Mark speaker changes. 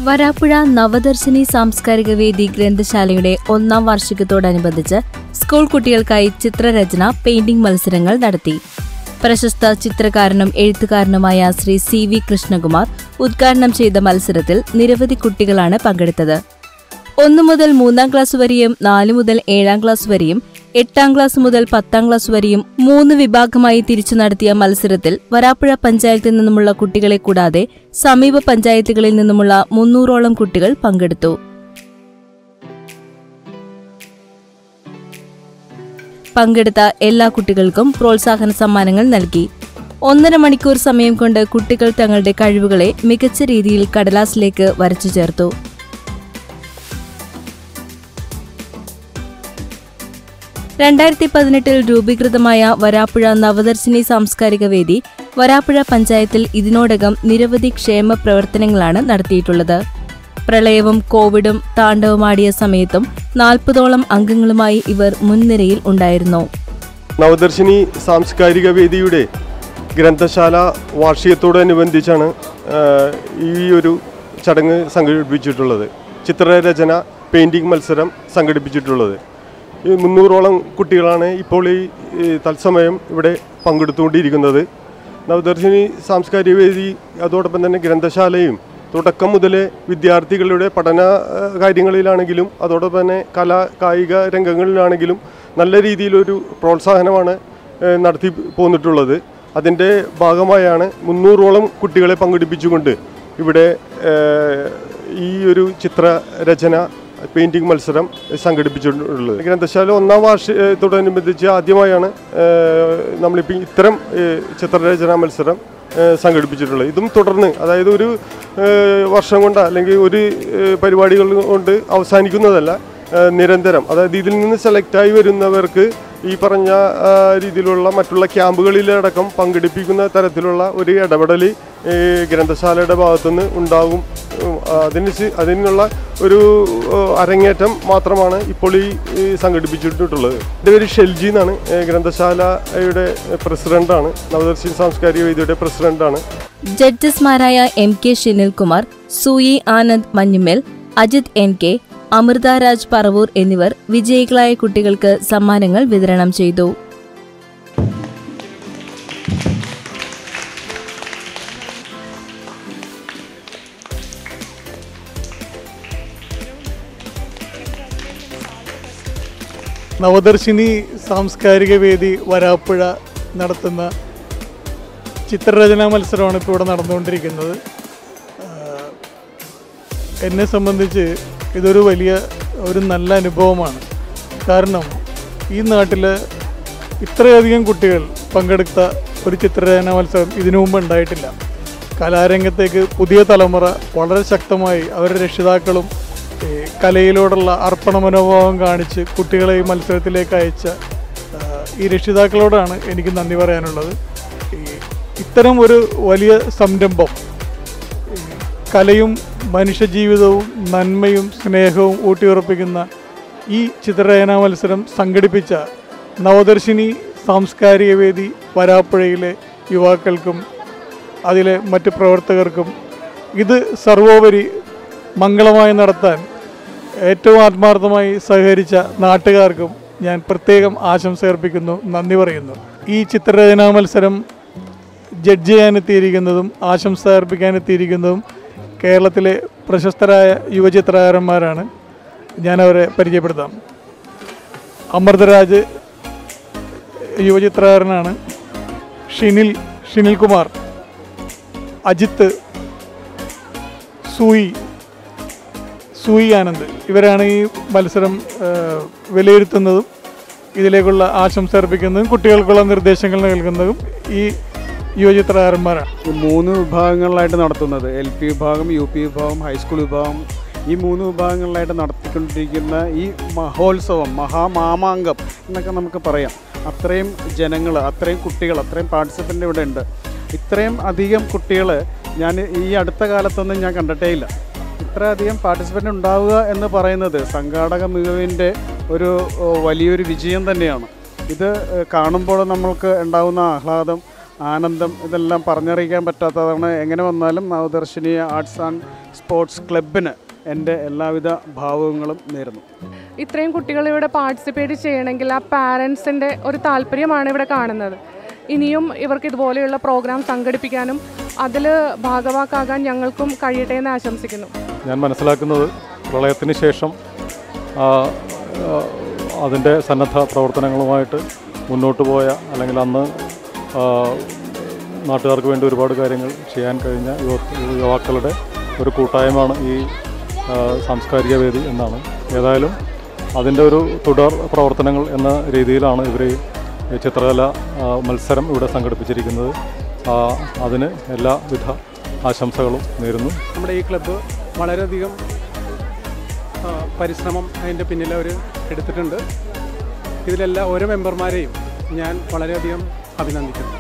Speaker 1: വരാപ്പുഴ നവദർശിനി സാംസ്കാരിക വേദി ഗ്രന്ഥശാലയുടെ 1ാം വാർഷികത്തോടനുബന്ധിച്ച് സ്കൂൾ കുട്ടികൾക്കായി ചിത്രരചന, പെയിന്റിംഗ് മത്സരങ്ങൾ നടത്തി. പ്രശസ്ത ചിത്രകാരനും എഴുത്തുകാരനുമായ ശ്രീ CV കൃഷ്ണകുമാർ ഉദ്ഘാടനം ചെയ്ത മത്സരത്തിൽ നിരവധി കുട്ടികളാണ് പങ്കെടുത്തത്. 1 മുതൽ 3ാം ക്ലാസ് വരെയും 4 മുതൽ 7ാം ക്ലാസ് വരെയും 8ാം ക്ലാസ് മുതൽ 10ാം ക്ലാസ് വരെയും 3 വിഭാഗമായി തിരിച്ചു നടത്തിയ മത്സരത്തിൽ വരാപ്പുഴ പഞ്ചായത്തിൽ നിന്നുമുള്ള കുട്ടികളെ കൂടാതെ സമീപ പഞ്ചായത്തുകളിൽ നിന്നുമുള്ള 300ഓളം കുട്ടികൾ പങ്കെടുത്തു. പങ്കെടുത്ത എല്ലാ കുട്ടികൾക്കും പ്രോത്സാഹന സമ്മാനങ്ങൾ നൽകി. 1.5 മണിക്കൂർ സമയം കൊണ്ട് കുട്ടികൾ തങ്ങളുടെ കഴിവുകളെ മികച്ച രീതിയിൽ കടലാസിലേക്ക് വരച്ചു ചേർത്തു. 2018 രൂപീകൃതമായ വരാപ്പുഴ നവദർശിനി സാംസ്കാരിക വേദി വരാപ്പുഴ പഞ്ചായത്തിൽ ഇതിനോടകം നിരവധി ക്ഷേമ പ്രവർത്തനങ്ങളാണ് നടത്തിയിട്ടുള്ളത്. പ്രളയവും കോവിഡും താണ്ഡവമാടിയ സമയത്തും 40ഓളം അംഗങ്ങളുമായി ഇവർ മുൻനിരയിൽ ഉണ്ടായിരുന്നു.
Speaker 2: നവദർശിനി സാംസ്കാരിക വേദിയുടെ ഗ്രന്ഥശാല വാർഷികത്തോടനുബന്ധിച്ചാണ് ഈ ഒരു ചടങ്ങ് സംഘടിപ്പിച്ചിട്ടുള്ളത്. ചിത്രരചന, പെയിന്റിംഗ് മത്സരം സംഘടിപ്പിച്ചിട്ടുള്ളത്. 300ഓളം കുട്ടികളാണ് ഇപ്പോൾ ഈ തത്സമയം ഇവിടെ പങ്കെടുത്തുകൊണ്ടിരിക്കുന്നത്. നവദർശിനി സാംസ്കാരിക വേദി അതോടൊപ്പം തന്നെ ഗ്രന്ഥശാലയും തുടക്കം മുതലേ വിദ്യാർത്ഥികളുടെ പഠന കാര്യങ്ങളിലാണെങ്കിലും അതോടൊപ്പം തന്നെ കായിക രംഗങ്ങളിലാണെങ്കിലും നല്ല രീതിയിലൊരു പ്രോത്സാഹനമാണ് നടത്തി പോന്നിട്ടുള്ളത്. അതിൻ്റെ ഭാഗമായാണ് 300ഓളം കുട്ടികളെ പങ്കെടുപ്പിച്ചുകൊണ്ട് ഇവിടെ ഈ ഒരു ചിത്രരചന, പെയിന്റിംഗ് മത്സരം സംഘടിപ്പിച്ചിട്ടുള്ളത്. ഗ്രന്ഥശാല 1ാം വാർഷികത്തോടനുബന്ധിച്ച് ആദ്യമായാണ് നമ്മളിപ്പോൾ ഇത്തരം ചിത്രരചനാ മത്സരം സംഘടിപ്പിച്ചിട്ടുള്ളത്. ഇതും തുടർന്ന്, അതായത് ഒരു വർഷം കൊണ്ട് അല്ലെങ്കിൽ ഒരു പരിപാടികൾ കൊണ്ട് അവസാനിക്കുന്നതല്ല, നിരന്തരം, അതായത് ഇതിൽ നിന്ന് സെലക്റ്റായി വരുന്നവർക്ക് ഈ പറഞ്ഞ രീതിയിലുള്ള മറ്റുള്ള ക്യാമ്പുകളിലടക്കം പങ്കെടുപ്പിക്കുന്ന തരത്തിലുള്ള ഒരു ഇടപെടൽ ഗ്രന്ഥശാലയുടെ ഭാഗത്തുനിന്ന് ഉണ്ടാകും. അതിനുള്ള ഒരു അരങ്ങേറ്റം മാത്രമാണ് ഇപ്പോൾ ഈ സംഘടിപ്പിച്ചിട്ടുള്ളത്. എൻ്റെ പേര് ഷെൽജി എന്നാണ്. ഗ്രന്ഥശാലയുടെ പ്രസിഡന്റാണ്, നവദർശിനി സാംസ്കാരിക വേദിയുടെ പ്രസിഡന്റാണ്.
Speaker 1: ജഡ്ജസ്മാരായ MK ഷിനിൽകുമാർ, സൂയി ആനന്ദ് മഞ്ഞുമേൽ, അജിത് NK, അമൃത രാജ് പറവൂർ എന്നിവർ വിജയികളായ കുട്ടികൾക്ക് സമ്മാനങ്ങൾ വിതരണം ചെയ്തു.
Speaker 3: നവദർശിനി സാംസ്കാരിക വേദി വരാപ്പുഴ നടത്തുന്ന ചിത്രരചനാ മത്സരമാണ് ഇപ്പോൾ ഇവിടെ നടന്നുകൊണ്ടിരിക്കുന്നത്. എന്നെ സംബന്ധിച്ച് ഇതൊരു ഒരു നല്ല അനുഭവമാണ്. കാരണം ഈ നാട്ടിൽ ഇത്രയധികം കുട്ടികൾ പങ്കെടുത്ത ഒരു ചിത്രരചനാ മത്സരം ഇതിനു മുമ്പ് ഉണ്ടായിട്ടില്ല. കലാരംഗത്തേക്ക് പുതിയ തലമുറ വളരെ ശക്തമായി അവരുടെ രക്ഷിതാക്കളും കലയിലോടുള്ള അർപ്പണ മനോഭാവം കാണിച്ച് കുട്ടികളെ ഈ മത്സരത്തിലേക്ക് അയച്ച ഈ രക്ഷിതാക്കളോടാണ് എനിക്ക് നന്ദി പറയാനുള്ളത്. ഇത്തരം ഒരു വലിയ സംരംഭം കലയും മനുഷ്യജീവിതവും നന്മയും സ്നേഹവും ഊട്ടിയുറപ്പിക്കുന്ന ഈ ചിത്രരചനാ മത്സരം സംഘടിപ്പിച്ച നവദർശിനി സാംസ്കാരിക വേദി വരാപ്പുഴയിലെ യുവാക്കൾക്കും അതിലെ മറ്റ് പ്രവർത്തകർക്കും ഇത് സർവോപരി മംഗളമായി നടത്താൻ ഏറ്റവും ആത്മാർത്ഥമായി സഹകരിച്ച നാട്ടുകാർക്കും ഞാൻ പ്രത്യേകം ആശംസ അർപ്പിക്കുന്നു, നന്ദി പറയുന്നു. ഈ ചിത്രരചനാ മത്സരം ജഡ്ജ് ചെയ്യാനെത്തിയിരിക്കുന്നതും ആശംസ അർപ്പിക്കാനെത്തിയിരിക്കുന്നതും കേരളത്തിലെ പ്രശസ്തരായ യുവചിത്രകാരന്മാരാണ്. ഞാനവരെ പരിചയപ്പെടുത്താം. അമൃതരാജ് യുവചിത്രകാരനാണ്. ഷിനിൽകുമാർ, അജിത്ത്, സൂയി ആനന്ദ് ഇവരാണ് ഈ മത്സരം വിലയിരുത്തുന്നതും ഇതിലേക്കുള്ള ആശംസ അർപ്പിക്കുന്നതും കുട്ടികൾക്കുള്ള നിർദ്ദേശങ്ങൾ നൽകുന്നതും ഈ യുവചിത്രകാരന്മാരാണ്.
Speaker 4: 3 വിഭാഗങ്ങളിലായിട്ട് നടത്തുന്നത്, LP വിഭാഗം, UP വിഭാഗം, ഹൈസ്കൂൾ വിഭാഗം, ഈ 3 വിഭാഗങ്ങളിലായിട്ട് നടത്തിക്കൊണ്ടിരിക്കുന്ന ഈ മഹോത്സവം, മഹാമാമാങ്കം എന്നൊക്കെ നമുക്ക് പറയാം. അത്രയും ജനങ്ങൾ, അത്രയും കുട്ടികൾ, അത്രയും പാർട്ടിസിപ്പൻ്റ് ഇവിടെ ഉണ്ട്. ഇത്രയും അധികം കുട്ടികൾ ഞാൻ ഈ അടുത്ത കാലത്തൊന്നും ഞാൻ കണ്ടിട്ടേ ഇല്ല. ഇത്രയധികം പാർട്ടിസിപ്പൻ്റ് ഉണ്ടാവുക എന്ന് പറയുന്നത് സംഘാടക മികവിൻ്റെ വലിയൊരു വിജയം തന്നെയാണ്. ഇത് കാണുമ്പോൾ നമ്മൾക്ക് ഉണ്ടാകുന്ന ആഹ്ലാദം ആനന്ദം ഇതെല്ലാം പറഞ്ഞറിയിക്കാൻ പറ്റാത്തതാണ്. എങ്ങനെ വന്നാലും നവദർശിനി ആർട്സ് ആൻഡ് സ്പോർട്സ് ക്ലബിന് എൻ്റെ എല്ലാവിധ ഭാവുകങ്ങളും നേരുന്നു.
Speaker 5: ഇത്രയും കുട്ടികൾ ഇവിടെ പാർട്ടിസിപ്പേറ്റ് ചെയ്യണമെങ്കിൽ ആ പാരൻസിൻ്റെ ഒരു താല്പര്യമാണ് ഇവിടെ കാണുന്നത്. ഇനിയും ഇവർക്ക് ഇതുപോലെയുള്ള പ്രോഗ്രാം സംഘടിപ്പിക്കാനും അതിൽ ഭാഗവാക്കാകാൻ ഞങ്ങൾക്കും കഴിയട്ടെ എന്ന് ആശംസിക്കുന്നു.
Speaker 6: ഞാൻ മനസ്സിലാക്കുന്നത് പ്രളയത്തിന് ശേഷം അതിൻ്റെ സന്നദ്ധ പ്രവർത്തനങ്ങളുമായിട്ട് മുന്നോട്ട് പോയ, അല്ലെങ്കിൽ അന്ന് നാട്ടുകാർക്ക് വേണ്ടി ഒരുപാട് കാര്യങ്ങൾ ചെയ്യാൻ കഴിഞ്ഞ യുവാക്കളുടെ ഒരു കൂട്ടായ്മയാണ് ഈ സാംസ്കാരിക വേദി എന്നാണ്. ഏതായാലും അതിൻ്റെ ഒരു തുടർ പ്രവർത്തനങ്ങൾ എന്ന രീതിയിലാണ് ഇവർ ചിത്രകല മത്സരം ഇവിടെ സംഘടിപ്പിച്ചിരിക്കുന്നത്. അതിന് എല്ലാവിധ ആശംസകളും നേരുന്നു.
Speaker 7: നമ്മുടെ ഈ ക്ലബ്ബ് വളരെയധികം പരിശ്രമം അതിൻ്റെ പിന്നിൽ അവർ എടുത്തിട്ടുണ്ട്. ഇതിലെല്ലാ ഓരോ മെമ്പർമാരെയും ഞാൻ വളരെയധികം അഭിനന്ദിക്കുന്നു.